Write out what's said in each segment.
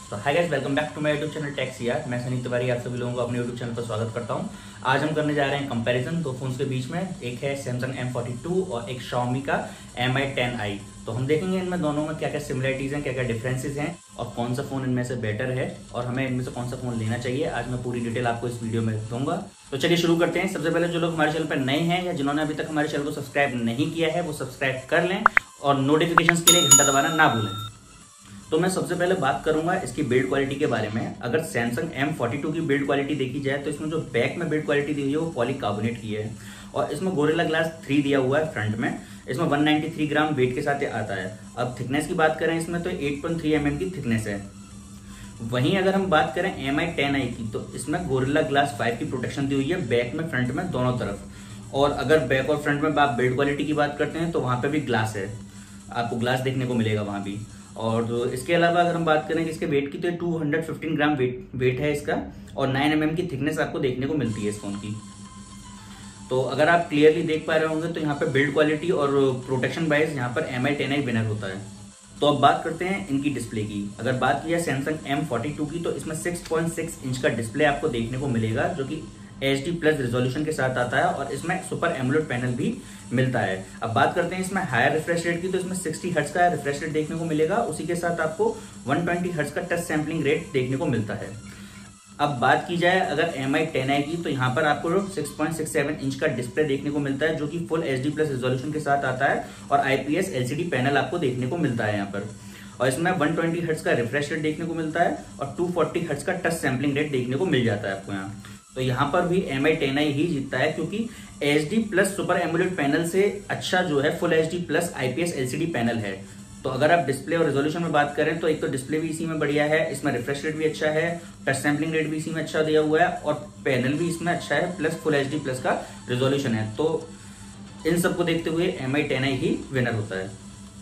तो hi guys, welcome back to my YouTube channel techs यार। मैं सनी तिवारी आप सभी लोगों को अपने यूट्यूब चैनल पर स्वागत करता हूं। आज हम करने जा रहे हैं कंपैरिजन दो फोन्स के बीच में। एक है सैमसंग M42 और एक Xiaomi का Mi 10i। तो हम देखेंगे इनमें दोनों में क्या क्या सिमिलरिटीज हैं, क्या क्या डिफरेंसेस हैं और कौन सा फोन इनमें से बेटर है और हमें इनमें से कौन सा फोन लेना चाहिए। आज मैं पूरी डिटेल आपको इस वीडियो में दूंगा। तो चलिए शुरू करते हैं। सबसे पहले जो लोग हमारे चैनल पर नए हैं या जिन्होंने अभी तक हमारे चैनल को सब्सक्राइब नहीं किया है वो सब्सक्राइब कर लें और नोटिफिकेशन के लिए घंटा दबाना ना भूलें। तो मैं सबसे पहले बात करूंगा इसकी बिल्ड क्वालिटी के बारे में। अगर सैमसंग M42 की बिल्ड क्वालिटी देखी जाए तो इसमें जो बैक में बिल्ड क्वालिटी दी हुई है वो पॉलीकार्बोनेट की है और इसमें गोरिल्ला ग्लास 3 दिया हुआ है फ्रंट में। इसमें 193 ग्राम वेट के साथ आता है। अब थिकनेस की बात करें इसमें तो 8.3 mm की थिकनेस है। वहीं अगर हम बात करें Mi 10i की तो इसमें गोरिल्ला ग्लास 5 की प्रोटेक्शन दी हुई है बैक में फ्रंट में दोनों तरफ। और अगर बैक और फ्रंट में आप बिल्ड क्वालिटी की बात करते हैं तो वहां पे भी ग्लास है, आपको ग्लास देखने को मिलेगा वहां भी। और इसके अलावा अगर हम बात करें कि इसके वेट की तो 215 ग्राम वेट है इसका और 9 mm की थिकनेस आपको देखने को मिलती है इस फोन की। तो अगर आप क्लियरली देख पा रहे होंगे तो यहाँ पे बिल्ड क्वालिटी और प्रोटेक्शन वाइज यहाँ पर Mi 10i विनर होता है। तो अब बात करते हैं इनकी डिस्प्ले की। अगर बात की जाए सैमसंग M42 की तो इसमें 6.6 इंच का डिस्प्ले आपको देखने को मिलेगा जो कि HD प्लस रेजोल्यूशन के साथ आता है और इसमें सुपर एमोलेड पैनल भी मिलता है। अब बात करते हैं इसमें हायर रिफ्रेश रेट की तो इसमें 60 हर्ट्ज का रिफ्रेश रेट देखने को मिलेगा। उसी के साथ आपको 120 हर्ट्ज का टच सैम्पलिंग रेट देखने को मिलता है। अब बात की जाए अगर Mi 10i की तो यहाँ पर आपको 6.67 इंच का डिस्प्ले देखने को मिलता है जो कि फुल HD प्लस रेजोल्यूशन के साथ आता है और IPS LCD पैनल आपको देखने को मिलता है यहाँ पर। और इसमें 120 हर्ट्ज का रिफ्रेश रेट देखने को मिलता है और 240 हर्ट्ज का टच सैम्पलिंग रेट देखने को मिल जाता है आपको यहाँ। तो यहाँ पर भी Mi 10i ही जीतता है क्योंकि HD plus super AMOLED panel से अच्छा जो है full HD plus IPS LCD panel है। तो अगर आप डिस्प्ले और रेजोल्यूशन में बात करें तो एक तो डिस्प्ले भी इसी में बढ़िया है, इसमें रिफ्रेश रेट भी अच्छा है, टच सैम्पलिंग रेट भी इसी में अच्छा दिया हुआ है और पैनल भी इसमें अच्छा है प्लस फुल HD प्लस का रेजोल्यूशन है। तो इन सबको देखते हुए Mi 10i ही विनर होता है।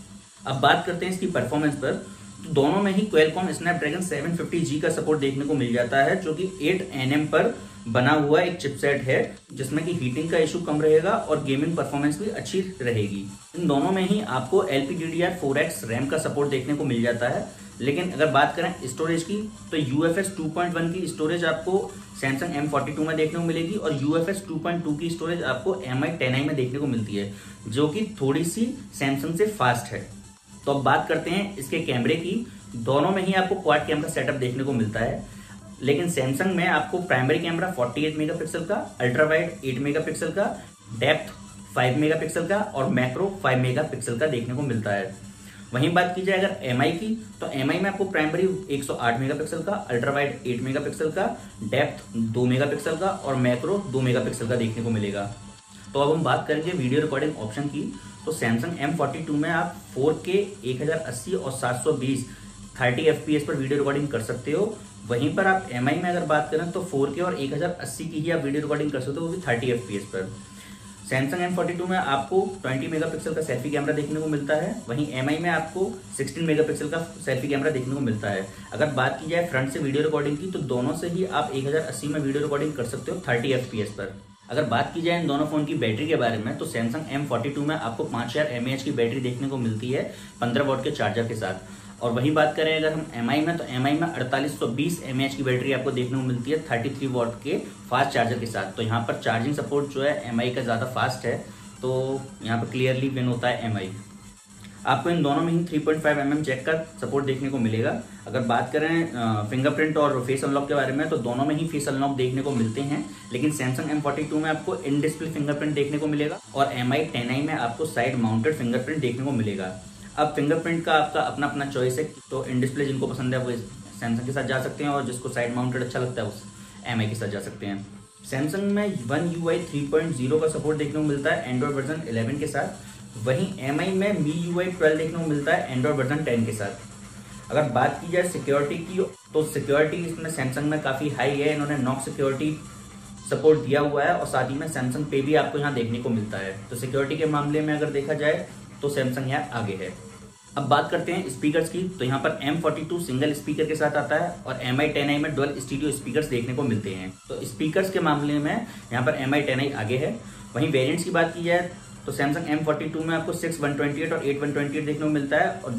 अब बात करते हैं इसकी परफॉर्मेंस पर। तो दोनों में ही Qualcomm Snapdragon 750G का सपोर्ट देखने को मिल जाता है जो कि 8 nm पर बना हुआ एक चिपसेट है जिसमें कि हीटिंग का इशू कम रहेगा और गेमिंग परफॉर्मेंस भी अच्छी रहेगी। इन दोनों में ही आपको LPDDR4X रैम का सपोर्ट देखने को मिल जाता है। लेकिन अगर बात करें स्टोरेज की तो UFS 2.1 की स्टोरेज आपको सैमसंग M42 में देखने को मिलेगी और UFS 2.2 की स्टोरेज आपको Mi 10i में देखने को मिलती है जो कि थोड़ी सी सैमसंग से फास्ट है। तो अब बात करते हैं इसके कैमरे की। दोनों में ही आपको क्वाड कैमरा सेटअप देखने को मिलता है, लेकिन सैमसंग में आपको प्राइमरी कैमरा 48 मेगापिक्सल का, अल्ट्रा वाइड 8 मेगापिक्सल का, डेप्थ 5 मेगापिक्सल का और मैक्रो 5 मेगापिक्सल का देखने को मिलता है। वहीं बात की जाए अगर Mi की तो Mi में आपको प्राइमरी 108 मेगापिक्सल का, अल्ट्रा वाइड 8 मेगापिक्सल का, डेप्थ 2 मेगापिक्सल का और मैक्रो 2 मेगापिक्सल का देखने को मिलेगा। तो अब हम बात करेंगे वीडियो रिकॉर्डिंग ऑप्शन की। तो सैमसंग M42 में आप 4K 1080 और 720 30 FPS पर वीडियो रिकॉर्डिंग कर सकते हो। वहीं पर आप Mi में अगर बात करें तो 4K और 1080 की ही आप वीडियो रिकॉर्डिंग कर सकते हो, वो भी 30 FPS पर। सैमसंग M42 में आपको 20 मेगापिक्सल का सेल्फी कैमरा देखने को मिलता है। वहीं Mi में आपको 16 मेगापिक्सल का सेल्फी कैमरा देखने को मिलता है। अगर बात की जाए फ्रंट से वीडियो रिकॉर्डिंग की तो दोनों से ही आप 1080 में वीडियो रिकॉर्डिंग कर सकते हो 30 FPS पर। अगर बात की जाए इन दोनों फोन की बैटरी के बारे में तो सैमसंग M42 में आपको 5000 mAh की बैटरी देखने को मिलती है 15 वॉट के चार्जर के साथ। और वही बात करें अगर हम Mi में तो Mi में 4820 mAh की बैटरी आपको देखने को मिलती है 33 वॉट के फास्ट चार्जर के साथ। तो यहाँ पर चार्जिंग सपोर्ट जो है Mi का ज़्यादा फास्ट है, तो यहाँ पर क्लियरली विन होता है Mi। आपको इन दोनों में ही 3.5 mm जैक का सपोर्ट देखने को मिलेगा। अगर बात करें फिंगरप्रिंट और फेस अनलॉक के बारे में तो दोनों में ही फेस अनलॉक देखने को मिलते हैं, लेकिन सैमसंग M42 में आपको इन डिस्प्ले फिंगरप्रिंट देखने को मिलेगा और Mi 10i में आपको साइड माउंटेड फिंगरप्रिंट देखने को मिलेगा। अब फिंगरप्रिंट का आपका अपना अपना चॉइस है, तो इन डिस्प्ले जिनको पसंद है वो सैमसंग के साथ जा सकते हैं और जिसको साइड माउंटेड अच्छा लगता है वो Mi के साथ जा सकते हैं। सैमसंग में One UI 3.0 का सपोर्ट देखने को मिलता है एंड्रॉइड वर्जन 11 के साथ। वहीं Mi में MIUI 12 देखने को मिलता है एंड्रॉइड वर्जन 10 के साथ। अगर बात की जाए सिक्योरिटी की तो सिक्योरिटी इसमें सैमसंग में काफ़ी हाई है। इन्होंने नॉक सिक्योरिटी सपोर्ट दिया हुआ है और साथ ही में सैमसंग पे भी आपको यहाँ देखने को मिलता है। तो सिक्योरिटी के मामले में अगर देखा जाए तो सैमसंग यहाँ आगे है। अब बात करते हैं स्पीकर्स की। तो यहाँ पर M42 सिंगल स्पीकर के साथ आता है और Mi 10i में डुअल स्टीरियो स्पीकर्स देखने को मिलते हैं। तो स्पीकर्स के मामले में यहाँ पर Mi 10i आगे है। वहीं वेरिएंट्स की बात की जाए तो सैमसंग M42 में आपको 6 128 और 8 128 देखने को मिलता है और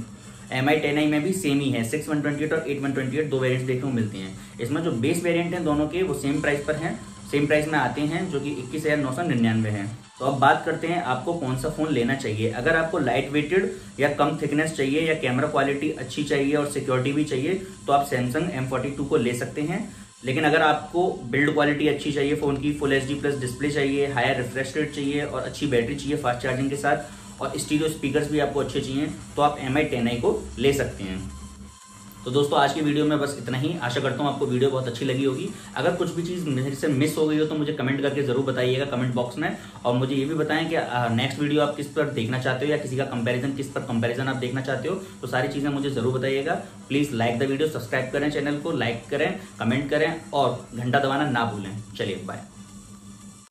Mi10i में भी सेम ही है, 6128 और 8128 दो वेरिएंट्स देखने को मिलते हैं। इसमें जो बेस वेरिएंट हैं दोनों के वो सेम प्राइस पर हैं, सेम प्राइस में आते हैं, जो कि 21,999 है। तो अब बात करते हैं आपको कौन सा फोन लेना चाहिए। अगर आपको लाइट वेटेड या कम थिकनेस चाहिए या कैमरा क्वालिटी अच्छी चाहिए और सिक्योरिटी भी चाहिए तो आप सैमसंग M42 को ले सकते हैं। लेकिन अगर आपको बिल्ड क्वालिटी अच्छी चाहिए, फोन की फुल HD+ डिस्प्ले चाहिए, हायर रिफ्रेश रेट चाहिए और अच्छी बैटरी चाहिए फास्ट चार्जिंग के साथ और स्टीरियो स्पीकर्स भी आपको अच्छे चाहिए तो आप Mi10i को ले सकते हैं। तो दोस्तों आज की वीडियो में बस इतना ही। आशा करता हूँ आपको वीडियो बहुत अच्छी लगी होगी। अगर कुछ भी चीज़ मेरे से मिस हो गई हो तो मुझे कमेंट करके जरूर बताइएगा कमेंट बॉक्स में, और मुझे ये भी बताएं कि नेक्स्ट वीडियो आप किस पर देखना चाहते हो या किसी का कंपैरिजन किस पर कंपैरिजन आप देखना चाहते हो, तो सारी चीज़ें मुझे जरूर बताइएगा। Please like the video, subscribe करें चैनल को, लाइक करें, कमेंट करें और घंटा दबाना ना भूलें। चलिए बाय।